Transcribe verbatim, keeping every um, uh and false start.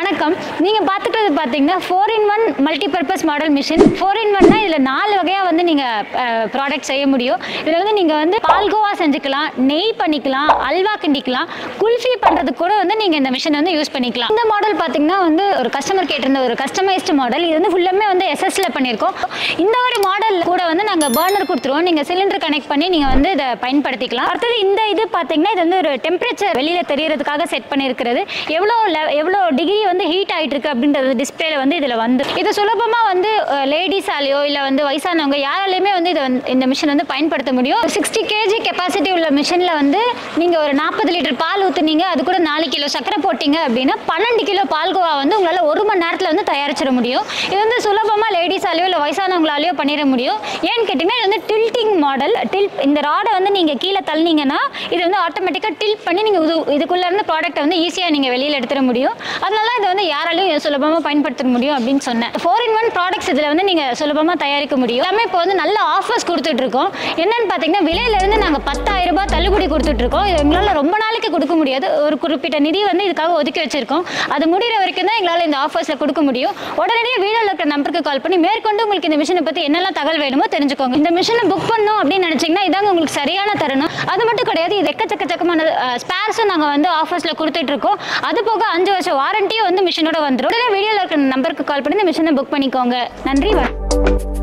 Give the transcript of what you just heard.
வணக்கம். நீங்க பாத்துக்கிறது பாத்தீங்கன்னா four in one multi purpose model machine. four in one னா இதுல நாலு வகையா வந்து நீங்க ப்ராடக்ட் செய்ய முடியும். இதுல வந்து நீங்க வந்து பால்கோவா செஞ்சுக்கலாம், நெய் பண்ணிக்கலாம், அல்வா கிண்டிக்கலாம், குல்ஃபி பண்றதுக்கு கூட வந்து நீங்க இந்த மிஷின் வந்து யூஸ் பண்ணிக்கலாம். இந்த மாடல் பாத்தீங்கன்னா வந்து ஒரு கஸ்டமர் கேட்டிருந்த ஒரு கஸ்டமைஸ்டு மாடல். இது வந்து ஃபுல்லாமே வந்து எஸ்எஸ்ல பண்ணியிருக்கோம். இந்த ஒரு மாடல் கூட வந்து நாங்க பர்னர் கொடுத்துருவோம். நீங்க சிலிண்டர் கனெக்ட் பண்ணி நீங்க வந்து இதை பயன்படுத்திக்கலாம். அடுத்தது இந்த இது பாத்தீங்கன்னா இது வந்து ஒரு டெம்பரேச்சர் வெளியில தெரியறதுக்காக செட் பண்ணியிருக்கிறது. எவ்வளோ எவ்வளோ டிகிரி வந்து ஹீட் ஆகிட்டு இருக்கு அப்படின்றது டிஸ்பிளேல வந்து இதில் வந்து இது சுலபமாக வந்து லேடிஸாலேயோ இல்லை வந்து வயசானவங்க யாராலையுமே வந்து இதை வந்து இந்த மிஷின் வந்து பயன்படுத்த முடியும். சிக்ஸ்டி கேஜி கெப்பாசிட்டி உள்ள மிஷினில் வந்து நீங்கள் ஒரு நாற்பது லிட்டர் பால் ஊற்றுனீங்க, அது கூட நாலு கிலோ சக்கரை போட்டிங்க அப்படின்னா பன்னெண்டு கிலோ பால்கோவா வந்து உங்களால் ஒரு மணி நேரத்தில் வந்து தயாரிச்சிட முடியும். இது வந்து சுலபமாக லேடிஸாலேயோ இல்லை வயசானவங்களாலேயோ பண்ணிட முடியும். ஏன்னு கேட்டிங்கன்னா இது வந்து டில்ட்டிங் மாடல். டில்ட் இந்த ராடை வந்து நீங்கள் கீழே தள்ளினீங்கன்னா இது வந்து ஆட்டோமேட்டிக்காக டில்ட் பண்ணி நீங்கள் இது இதுக்குள்ளே இருந்து ப்ராடக்ட்டை வந்து ஈஸியாக நீங்கள் வெளியில் எடுத்துட முடியும். அதனால இதை வந்து யாராலையும் சுலபமாக பயன்படுத்த முடியும் அப்படின்னு சொன்னேன். ஃபோர் இன் ஒன் ப்ராடக்ட்ஸ் இதில் வந்து நீங்கள் சுலபமாக தயாரிக்க முடியும். எல்லாமே இப்போ வந்து நல்ல ஆஃபர்ஸ் கொடுத்துட்டு இருக்கோம். என்னன்னு பார்த்தீங்கன்னா விலையிலேருந்து நாங்கள் பத்தாயிரம் ரூபாய் தள்ளுபடி கொடுத்துட்டு இருக்கோம். இது எங்களால் ரொம்ப நாளைக்கு கொடுக்க முடியாது. ஒரு குறிப்பிட்ட நிதி வந்து இதுக்காக ஒதுக்கி வச்சிருக்கோம். அது முடிகிற வரைக்கும் தான் எங்களால் இந்த ஆஃபர்ஸில் கொடுக்க முடியும். உடனடியாக வீடியோவில் இருக்கிற நம்பருக்கு கால் பண்ணி மேற்கொண்டு உங்களுக்கு இந்த மிஷினை பற்றி என்னெல்லாம் தகவல் வேணுமோ தெரிஞ்சுக்கோங்க. இந்த மிஷினை புக் பண்ணணும் அப்படின்னு நினச்சிங்கன்னா இதாங்க உங்களுக்கு சரியான தருணம். அது மட்டும் கிடையாது, இது எக்கச்சக்கச்சக்கமான ஸ்பேர்ஸும் நாங்கள் வந்து ஆஃபர்ஸில் கொடுத்துட்டு இருக்கோம். அது போக அஞ்சு வருஷம் வாரண்டியும் வந்து மிஷினோட வந்துடும். உடனே வீடியோவில் இருக்கிற நம்பருக்கு கால் பண்ணி இந்த மிஷினை புக் பண்ணிக்கோங்க. நன்றி.